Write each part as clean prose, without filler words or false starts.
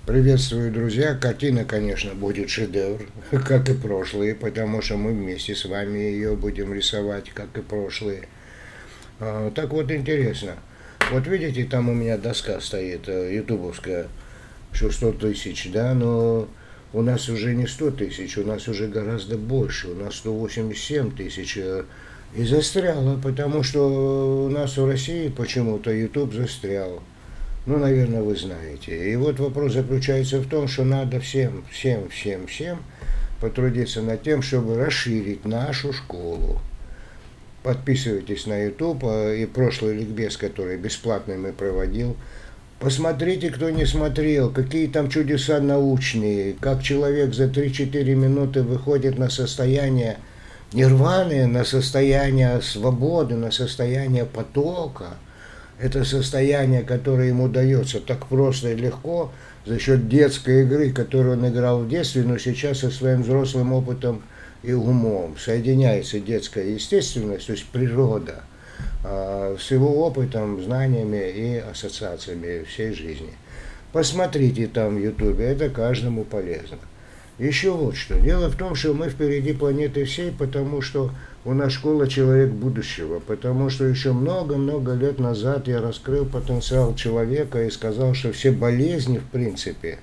Приветствую, друзья. Картина, конечно, будет шедевр, как и прошлые, потому что мы вместе с вами ее будем рисовать, как и прошлые. Так вот, интересно. Вот видите, там у меня доска стоит, ютубовская, что 100 тысяч, да, но у нас уже не 100 тысяч, у нас уже гораздо больше, у нас 187 тысяч. И застряло, потому что у нас в России почему-то YouTube застрял. Ну, наверное, вы знаете. И вот вопрос заключается в том, что надо всем потрудиться над тем, чтобы расширить нашу школу. Подписывайтесь на YouTube и прошлый ликбез, который бесплатный мы проводил. Посмотрите, кто не смотрел, какие там чудеса научные, как человек за 3-4 минуты выходит на состояние нирваны, на состояние свободы, на состояние потока. Это состояние, которое ему дается так просто и легко за счет детской игры, которую он играл в детстве, но сейчас со своим взрослым опытом и умом. Соединяется детская естественность, то есть природа, с его опытом, знаниями и ассоциациями всей жизни. Посмотрите там в Ютубе, это каждому полезно. Еще вот что. Дело в том, что мы впереди планеты всей, потому что у нас школа «Человек будущего», потому что еще много-много лет назад я раскрыл потенциал человека и сказал, что все болезни, в принципе,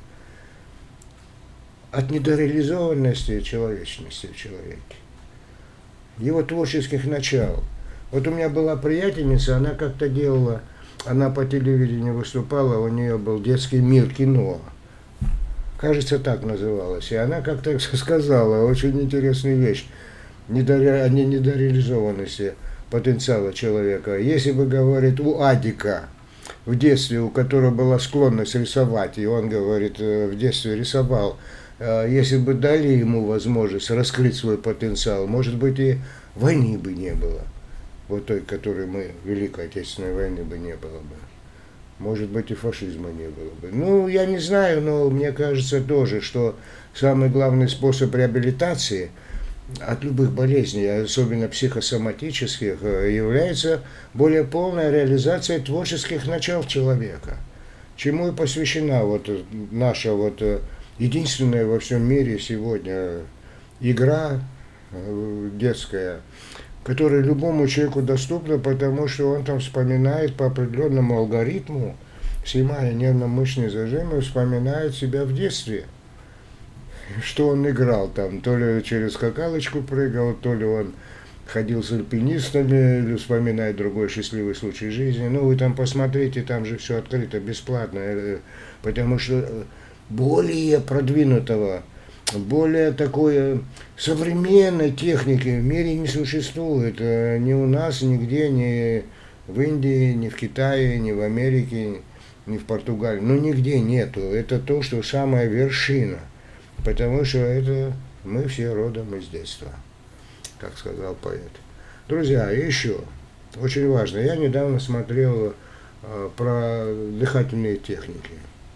от недореализованности человечности в человеке, его творческих начал. Вот у меня была приятельница, она как-то делала, она по телевидению выступала, у нее был детский мир кино. Кажется, так называлось. И она как-то сказала очень интересную вещь о недореализованности потенциала человека. Если бы, говорит, у Адика в детстве, у которого была склонность рисовать, и он, говорит, в детстве рисовал, если бы дали ему возможность раскрыть свой потенциал, может быть, и войны бы не было. Вот той, которой мы, Великой Отечественной войны бы не было бы. Может быть, и фашизма не было бы. Ну, я не знаю, но мне кажется тоже, что самый главный способ реабилитации от любых болезней, особенно психосоматических, является более полная реализация творческих начал человека. Чему и посвящена вот наша вот единственная во всем мире сегодня игра детская, которая любому человеку доступна, потому что он там вспоминает по определенному алгоритму, снимая нервно-мышечные зажимы, вспоминает себя в детстве, что он играл там, то ли через скакалочку прыгал, то ли он ходил с альпинистами, или вспоминает другой счастливый случай жизни. Ну, вы там посмотрите, там же все открыто, бесплатно, потому что более продвинутого, более такой современной техники в мире не существует. Ни у нас, нигде, ни в Индии, ни в Китае, ни в Америке, ни в Португалии. Ну, нигде нету. Это то, что самая вершина. Потому что это мы все родом из детства, как сказал поэт. Друзья, еще очень важно. Я недавно смотрел про дыхательные техники.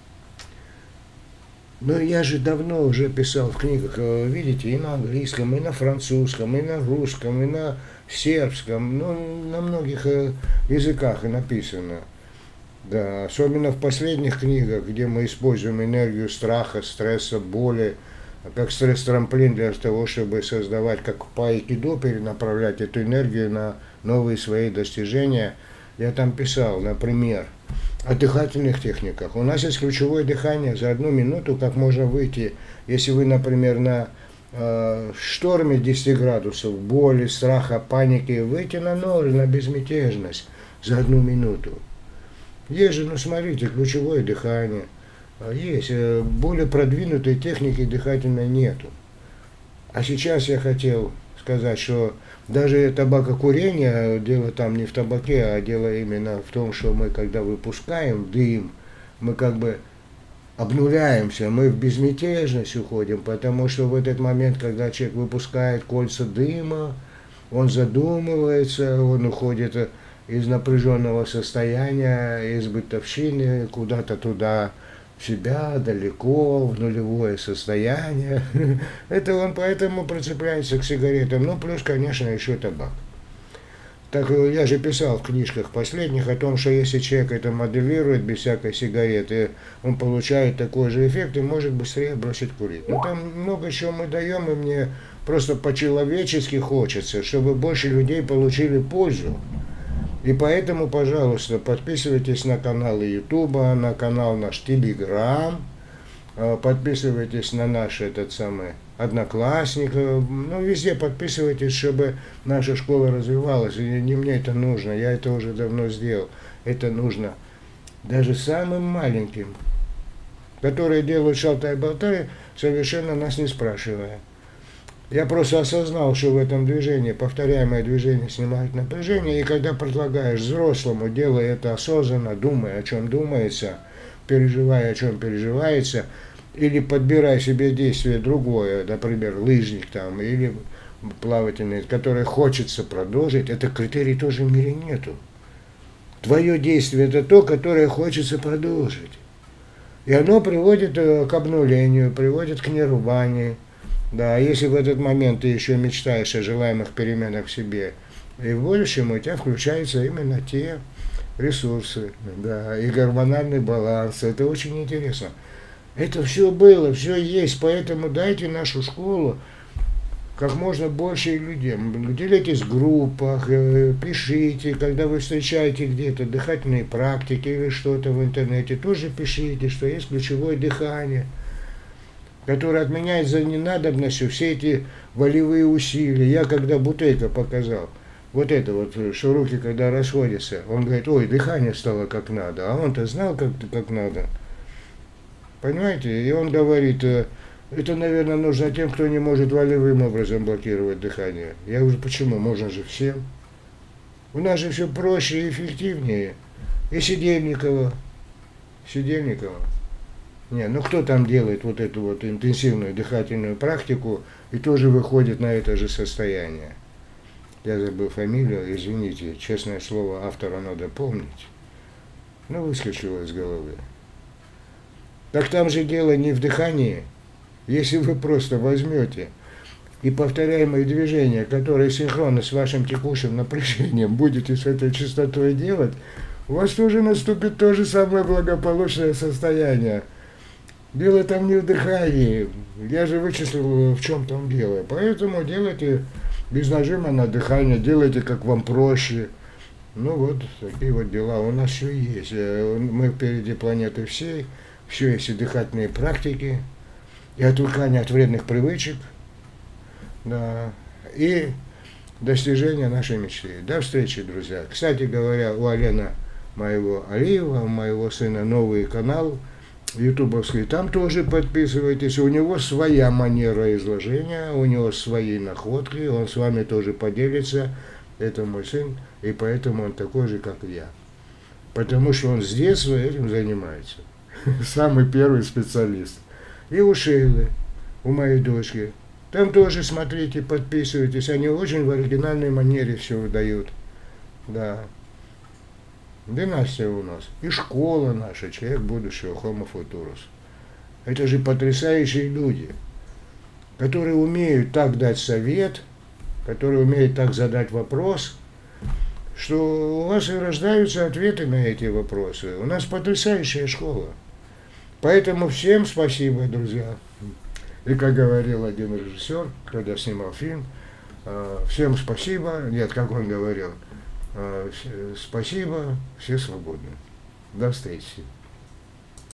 Но я же давно уже писал в книгах, видите, и на английском, и на французском, и на русском, и на сербском, ну, на многих языках и написано. Да, особенно в последних книгах, где мы используем энергию страха, стресса, боли, как стресс-трамплин для того, чтобы создавать, как по айкидо, перенаправлять эту энергию на новые свои достижения. Я там писал, например, о дыхательных техниках. У нас есть ключевое дыхание за 1 минуту, как можно выйти, если вы, например, на шторме 10 градусов, боли, страха, паники, выйти на ноль, на безмятежность за 1 минуту. Есть же, ну смотрите, ключевое дыхание. Есть. Более продвинутой техники дыхательной нету. А сейчас я хотел сказать, что даже табакокурение, дело там не в табаке, а дело именно в том, что мы, когда выпускаем дым, мы как бы обнуляемся, мы в безмятежность уходим, потому что в этот момент, когда человек выпускает кольца дыма, он задумывается, он уходит из напряженного состояния, из бытовщины, куда-то туда, в себя, далеко, в нулевое состояние. Это он поэтому прицепляется к сигаретам. Ну, плюс, конечно, еще табак. Так я же писал в книжках последних о том, что если человек это моделирует без всякой сигареты, он получает такой же эффект и может быстрее бросить курить. Ну там много чего мы даем, и мне просто по-человечески хочется, чтобы больше людей получили пользу. И поэтому, пожалуйста, подписывайтесь на каналы Ютуба, на канал наш Телеграм, подписывайтесь на наш этот самый Одноклассник, ну везде подписывайтесь, чтобы наша школа развивалась. И не мне это нужно, я это уже давно сделал. Это нужно даже самым маленьким, которые делают шалтай-болтай, совершенно нас не спрашивая. Я просто осознал, что в этом движении, повторяемое движение снимает напряжение, и когда предлагаешь взрослому, делая это осознанно, думая, о чем думается, переживая, о чем переживается, или подбирай себе действие другое, например, лыжник там, или плавательный, которое хочется продолжить, это критерий тоже в мире нету. Твое действие это то, которое хочется продолжить. И оно приводит к обнулению, приводит к нирване. Да, если в этот момент ты еще мечтаешь о желаемых переменах в себе и в будущем, у тебя включаются именно те ресурсы, да, и гормональный баланс. Это очень интересно. Это все было, все есть, поэтому дайте нашу школу как можно больше людям. Делитесь в группах, пишите, когда вы встречаете где-то дыхательные практики или что-то в интернете, тоже пишите, что есть ключевое дыхание, которое отменяет за ненадобностью все эти волевые усилия. Я когда Бутейко показал, вот это вот, что руки когда расходятся, он говорит, ой, дыхание стало как надо, а он-то знал, как надо. Понимаете? И он говорит, это, наверное, нужно тем, кто не может волевым образом блокировать дыхание. Я говорю, почему? Можно же всем. У нас же все проще и эффективнее. И Сидельникова. Не, ну кто там делает вот эту вот интенсивную дыхательную практику и тоже выходит на это же состояние. Я забыл фамилию, извините, честное слово, автора надо помнить. Но выскочило из головы. Так там же дело не в дыхании. Если вы просто возьмете и повторяемые движения, которые синхронны с вашим текущим напряжением, будете с этой частотой делать, у вас тоже наступит то же самое благополучное состояние. Дело там не в дыхании. Я же вычислил, в чем там дело. Поэтому делайте без нажима на дыхание, делайте как вам проще. Ну вот, такие вот дела. У нас все есть. Мы впереди планеты всей. Все есть и дыхательные практики, и отвыкание от вредных привычек, да, и достижение нашей мечты. До встречи, друзья. Кстати говоря, у Алена моего Алиева, у моего сына новый канал ютубовский, там тоже подписывайтесь. У него своя манера изложения, у него свои находки, он с вами тоже поделится. Это мой сын, и поэтому он такой же, как и я. Потому что он с детства этим занимается. Самый первый специалист. И у Шейлы, у моей дочки. Там тоже смотрите, подписывайтесь. Они очень в оригинальной манере все выдают. Да. Династия у нас. И школа наша, человек будущего, Homo Futurus. Это же потрясающие люди, которые умеют так дать совет, которые умеют так задать вопрос, что у вас и рождаются ответы на эти вопросы. У нас потрясающая школа. Поэтому всем спасибо, друзья. И как говорил один режиссер, когда снимал фильм, всем спасибо, нет, как он говорил, спасибо, все свободны. До встречи.